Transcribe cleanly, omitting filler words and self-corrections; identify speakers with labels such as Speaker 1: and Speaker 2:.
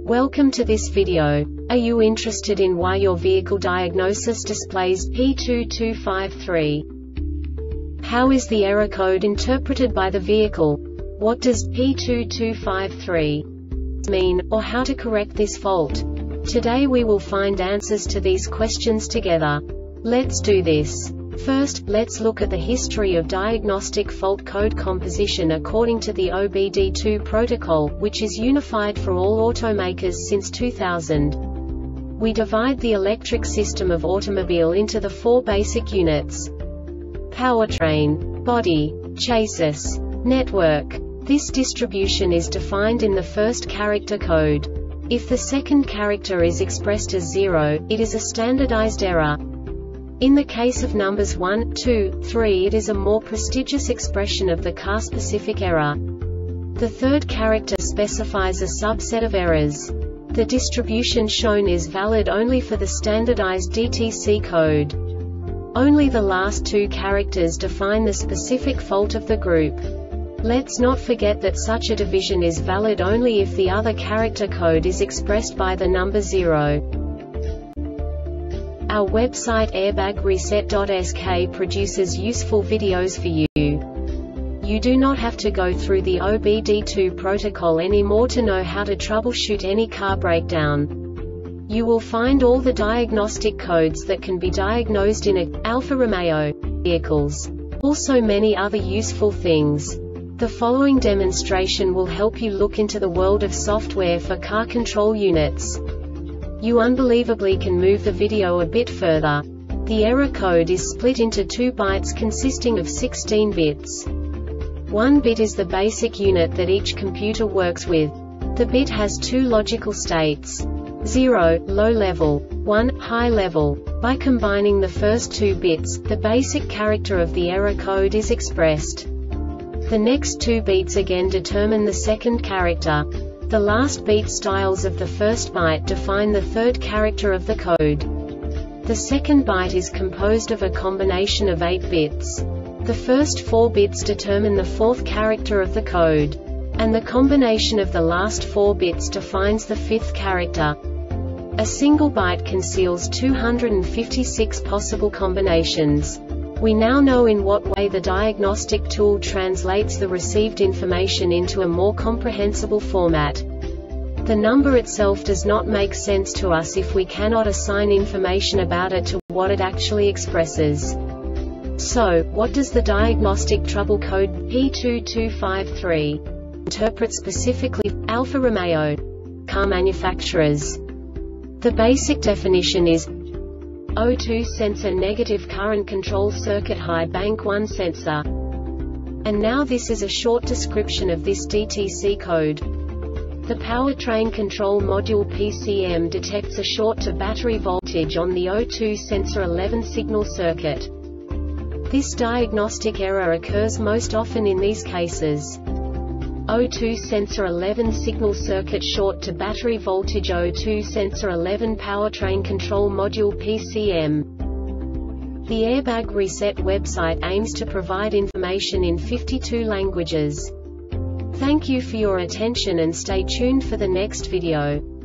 Speaker 1: Welcome to this video. Are you interested in why your vehicle diagnosis displays P2253? How is the error code interpreted by the vehicle? What does P2253 mean, or how to correct this fault? Today we will find answers to these questions together. Let's do this. First, let's look at the history of diagnostic fault code composition according to the OBD2 protocol, which is unified for all automakers since 2000. We divide the electric system of automobile into the four basic units: powertrain, body, chassis, network. This distribution is defined in the first character code. If the second character is expressed as 0, it is a standardized error. In the case of numbers 1, 2, 3, it is a more prestigious expression of the car-specific error. The third character specifies a subset of errors. The distribution shown is valid only for the standardized DTC code. Only the last two characters define the specific fault of the group. Let's not forget that such a division is valid only if the other character code is expressed by the number 0. Our website airbagreset.sk produces useful videos for you. You do not have to go through the OBD2 protocol anymore to know how to troubleshoot any car breakdown. You will find all the diagnostic codes that can be diagnosed in Alfa Romeo vehicles. Also many other useful things. The following demonstration will help you look into the world of software for car control units. You unbelievably can move the video a bit further. The error code is split into 2 bytes consisting of 16 bits. 1 bit is the basic unit that each computer works with. The bit has 2 logical states: 0, low level, 1, high level. By combining the first 2 bits, the basic character of the error code is expressed. The next 2 beats again determine the second character. The last beat styles of the first byte define the third character of the code. The second byte is composed of a combination of 8 bits. The first 4 bits determine the fourth character of the code. And the combination of the last 4 bits defines the fifth character. A single byte conceals 256 possible combinations. We now know in what way the diagnostic tool translates the received information into a more comprehensible format. The number itself does not make sense to us if we cannot assign information about it to what it actually expresses. So, what does the diagnostic trouble code P2253 interpret specifically for Alfa Romeo car manufacturers? The basic definition is O2 sensor negative current control circuit high bank 1 sensor. And now this is a short description of this DTC code. The powertrain control module PCM detects a short to battery voltage on the O2 sensor 11 signal circuit. This diagnostic error occurs most often in these cases: O2 sensor 11 signal circuit short to battery voltage, O2 sensor 11 powertrain control module PCM. The Airbag Reset website aims to provide information in 52 languages. Thank you for your attention and stay tuned for the next video.